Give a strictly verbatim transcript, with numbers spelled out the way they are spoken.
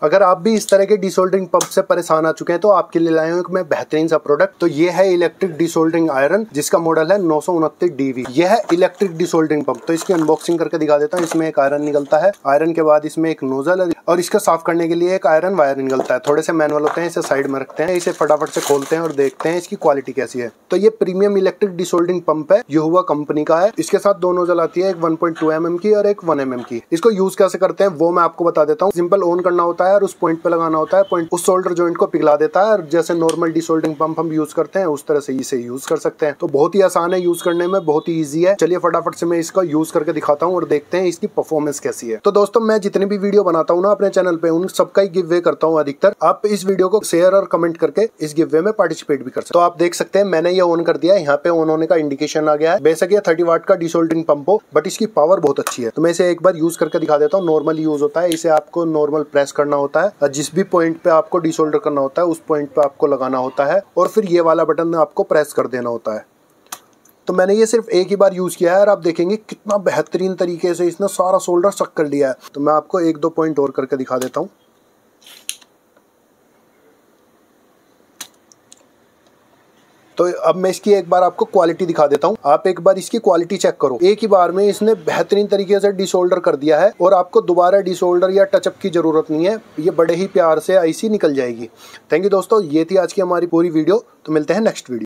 अगर आप भी इस तरह के डिसोल्डरिंग पंप से परेशान आ चुके हैं तो आपके लिए लाया हूं एक मैं बेहतरीन सा प्रोडक्ट। तो ये है इलेक्ट्रिक डिसोल्डरिंग आयरन, जिसका मॉडल है नौ सौ उनतीस डी वी। यह है इलेक्ट्रिक डिसोल्डरिंग पंप। तो इसकी अनबॉक्सिंग करके दिखा देता हूँ। इसमें एक आयरन निकलता है, आयरन के बाद इसमें एक नोजल और इसको साफ करने के लिए एक आयरन वायर निकलता है। थोड़े से मैनुअल होते हैं, इसे साइड में रखते हैं, इसे फटाफट से खोलते हैं और देखते हैं इसकी क्वालिटी कैसी है। तो ये प्रीमियम इलेक्ट्रिक डिसोल्डरिंग पंप है, युवा कंपनी का है। इसके साथ दो नोजल आती है, एक one point two M M की और एक वन एम एम की। इसको यूज कैसे करते हैं वो मैं आपको बता देता हूँ। सिंपल ऑन करना होता है और उस पॉइंट पे लगाना होता है। पॉइंट उस सोल्डर जॉइंट को पिघला देता है और जैसे नॉर्मल डिसोल्डरिंग पंप हम यूज करते हैं उस तरह से इसे यूज कर सकते हैं। तो बहुत ही आसान है यूज करने में, बहुत ही ईजी है। चलिए फटाफट से मैं इसका यूज करके दिखाता हूँ और देखते हैं इसकी परफॉर्मेंस कैसी है। तो दोस्तों, मैं जितनी भी वीडियो बनाता हूँ ना अपने चैनल पे, उन सबका ही गिव वे करता हूँ अधिकतर। आप इस वीडियो को शेयर और कमेंट करके इस गिव वे में पार्टिसिपेट भी कर सकते हो। तो आप देख सकते हैं मैंने ये ऑन कर दिया है, यहाँ पे ऑन होने का इंडिकेशन आ गया है। बेशक ये थर्टी वाट का डिसोल्डरिंग पंप हो, बट इसकी पावर बहुत अच्छी है। तो मैं इसे एक बार यूज करके दिखा देता हूँ। नॉर्मल यूज होता है, इसे आपको नॉर्मल प्रेस करना होता है। जिस भी पॉइंट पे आपको डिसोल्डर करना होता है उस पॉइंट पे आपको लगाना होता है और फिर ये वाला बटन आपको प्रेस कर देना होता है। तो मैंने ये सिर्फ एक ही बार यूज किया है और आप देखेंगे कितना बेहतरीन तरीके से इसने सारा सोल्डर सक कर लिया है। तो मैं आपको एक दो पॉइंट और करके दिखा देता हूँ। तो अब मैं इसकी एक बार आपको क्वालिटी दिखा देता हूँ। आप एक बार इसकी क्वालिटी चेक करो। एक ही बार में इसने बेहतरीन तरीके से डिसोल्डर कर दिया है और आपको दोबारा डिसोल्डर या टचअप की जरूरत नहीं है। ये बड़े ही प्यार से ऐसी निकल जाएगी। थैंक यू दोस्तों, ये थी आज की हमारी पूरी वीडियो। तो मिलते हैं नेक्स्ट वीडियो।